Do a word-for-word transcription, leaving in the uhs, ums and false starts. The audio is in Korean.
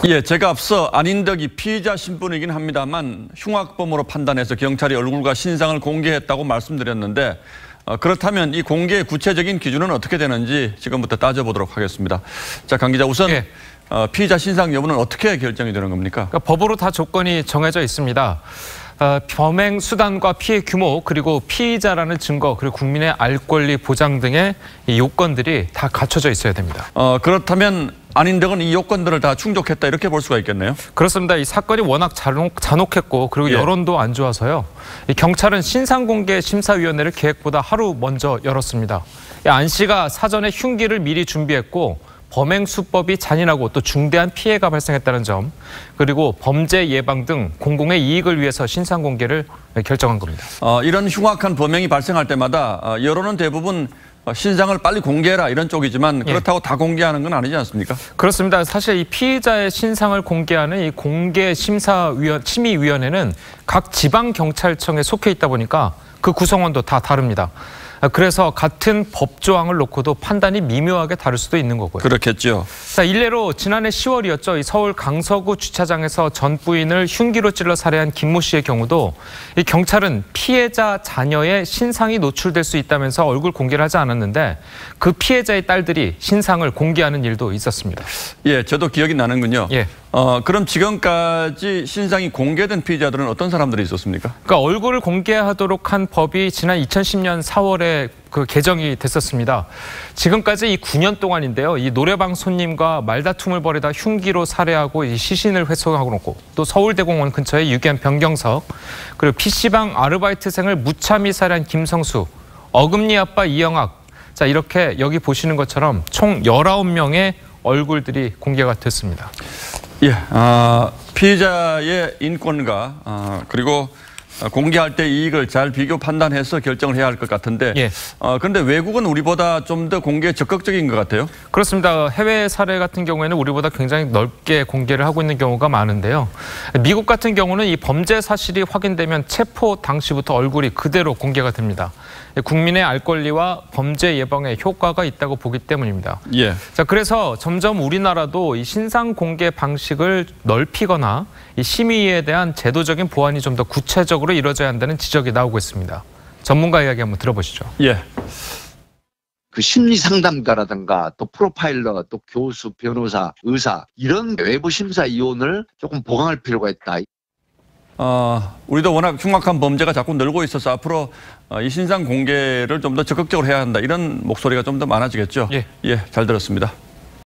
예, 제가 앞서 안인덕이 피의자 신분이긴 합니다만 흉악범으로 판단해서 경찰이 얼굴과 신상을 공개했다고 말씀드렸는데 어, 그렇다면 이 공개의 구체적인 기준은 어떻게 되는지 지금부터 따져보도록 하겠습니다. 자, 강 기자, 우선 예. 어, 피의자 신상 여부는 어떻게 결정이 되는 겁니까? 그러니까 법으로 다 조건이 정해져 있습니다. 어, 범행 수단과 피해 규모, 그리고 피의자라는 증거, 그리고 국민의 알 권리 보장 등의 이 요건들이 다 갖춰져 있어야 됩니다. 어, 그렇다면 안인덕은 이 요건들을 다 충족했다 이렇게 볼 수가 있겠네요. 그렇습니다. 이 사건이 워낙 잔혹, 잔혹했고 그리고 예. 여론도 안 좋아서요. 이 경찰은 신상공개 심사위원회를 계획보다 하루 먼저 열었습니다. 안 씨가 사전에 흉기를 미리 준비했고 범행 수법이 잔인하고 또 중대한 피해가 발생했다는 점, 그리고 범죄 예방 등 공공의 이익을 위해서 신상 공개를 결정한 겁니다. 어, 이런 흉악한 범행이 발생할 때마다 어, 여론은 대부분 신상을 빨리 공개해라 이런 쪽이지만 그렇다고 예. 다 공개하는 건 아니지 않습니까? 그렇습니다. 사실 이 피의자의 신상을 공개하는 이 공개심사위원 심의위원회는 각 지방경찰청에 속해 있다 보니까 그 구성원도 다 다릅니다. 그래서 같은 법조항을 놓고도 판단이 미묘하게 다를 수도 있는 거고요. 그렇겠죠. 자, 일례로 지난해 시월이었죠. 이 서울 강서구 주차장에서 전 부인을 흉기로 찔러 살해한 김모 씨의 경우도 이 경찰은 피해자 자녀의 신상이 노출될 수 있다면서 얼굴 공개를 하지 않았는데 그 피해자의 딸들이 신상을 공개하는 일도 있었습니다. 예, 저도 기억이 나는군요. 예. 어, 그럼 지금까지 신상이 공개된 피의자들은 어떤 사람들이 있었습니까? 그러니까 얼굴을 공개하도록 한 법이 지난 이천십 년 사월에 그 개정이 됐었습니다. 지금까지 이 구 년 동안인데요. 이 노래방 손님과 말다툼을 벌이다 흉기로 살해하고 이 시신을 훼손하고 놓고 또 서울대공원 근처에 유기한 변경석, 그리고 피씨방 아르바이트생을 무참히 살해한 김성수, 어금니 아빠 이영학. 자, 이렇게 여기 보시는 것처럼 총 열아홉 명의 얼굴들이 공개가 됐습니다. 예, 어, 피해자의 인권과 어, 그리고 공개할 때 이익을 잘 비교 판단해서 결정을 해야 할 것 같은데 예. 어, 그런데 외국은 우리보다 좀 더 공개에 적극적인 것 같아요. 그렇습니다. 해외 사례 같은 경우에는 우리보다 굉장히 넓게 공개를 하고 있는 경우가 많은데요. 미국 같은 경우는 이 범죄 사실이 확인되면 체포 당시부터 얼굴이 그대로 공개가 됩니다. 국민의 알 권리와 범죄 예방에 효과가 있다고 보기 때문입니다. 예. 자, 그래서 점점 우리나라도 이 신상 공개 방식을 넓히거나 이 심의에 대한 제도적인 보완이 좀 더 구체적으로 이루어져야 한다는 지적이 나오고 있습니다. 전문가 이야기 한번 들어보시죠. 예. 그 심리 상담가라든가 또 프로파일러, 또 교수, 변호사, 의사 이런 외부 심사 이원을 조금 보강할 필요가 있다. 어, 우리도 워낙 흉악한 범죄가 자꾸 늘고 있어서 앞으로 어, 이 신상 공개를 좀 더 적극적으로 해야 한다 이런 목소리가 좀 더 많아지겠죠. 예, 예, 잘 들었습니다.